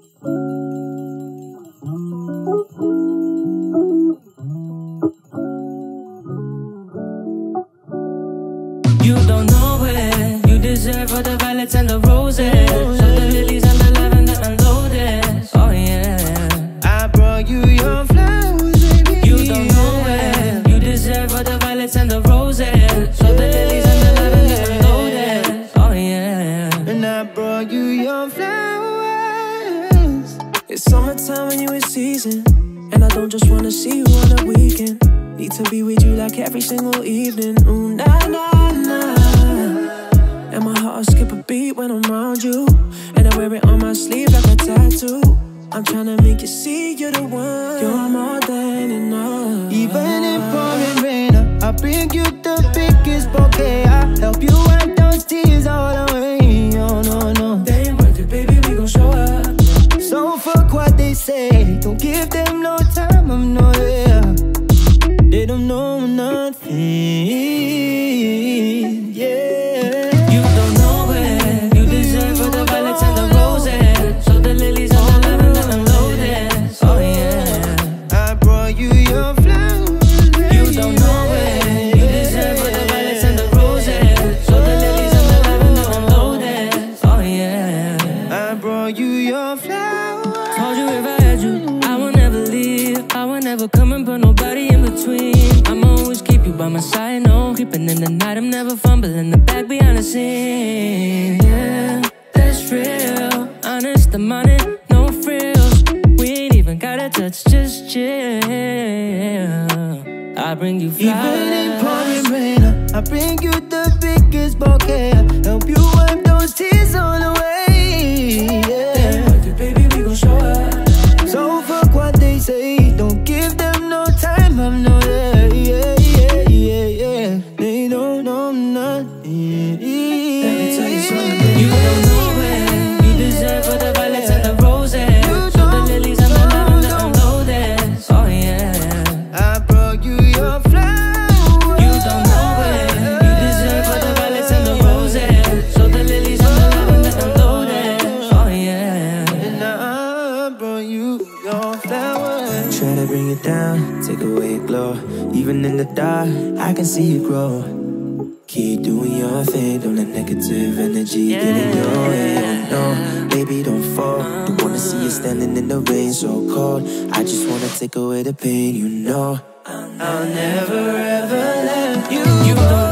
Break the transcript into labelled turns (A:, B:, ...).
A: You don't know it. You deserve all the violets and the roses. So the lilies and the lavender and lotus. Oh yeah,
B: I brought you your flowers, baby.
A: you don't know it. You deserve all the violets and the roses. So the lilies and the lavender and lotus. Oh yeah,
B: And I brought you your flowers.
C: It's summertime when you in season, and I don't just wanna see you on the weekend. Need to be with you like every single evening. Ooh, nah, nah, nah. And my heart skip a beat when I'm around you, and I wear it on my sleeve like a tattoo. I'm tryna make you see you're the one. You're more than enough.
B: Even in pouring rain, I bring you the biggest bouquet. I help you wipe those tears all away. Oh no, no.
C: They ain't worth it, baby, we gon' show up.
B: So fuck what they say. Don't give them no time, I'm not there. They don't know nothing, yeah.
A: you don't know it. You deserve all the violets and the roses. So the lilies and the lavender and lotus. Oh yeah,
B: I brought you your flowers, baby.
A: you don't know it. You deserve all the violets and the roses. So the lilies and the lavender and lotus. Oh yeah,
B: I brought you your flowers.
A: told you if I had you, I would never leave. I would never come and put nobody in between. I'ma always keep you by my side, no creeping in the night. I'm never fumbling the back behind the scene. Yeah, that's real. Honest, I'm on it, no frills. We ain't even gotta touch, just chill. I bring you flowers.
B: Even in pouring rain, I bring you the biggest bouquet. Help you wipe those tears all away, yeah.
C: Baby, we gon' show up.
B: So fuck what they say. Don't give them no time, I'm not there, yeah, yeah, yeah, yeah. They don't know nothing.
C: Let me tell you something.
A: You don't know it. You deserve all the violets and the roses. So the lilies and the lavender and lotus. Oh yeah,
B: I brought you your flowers.
A: you don't know it. You deserve all the violets and the roses. So the lilies and the lavender and lotus. Oh yeah,
B: And I brought you your flowers.
C: Try to bring it down, take away glow. Even in the dark, I can see you grow. Keep doing your thing, don't let negative energy get in your way. No, baby, don't fall. Don't wanna see you standing in the rain so cold. I just wanna take away the pain, you know.
B: I'll never ever let you
A: you don't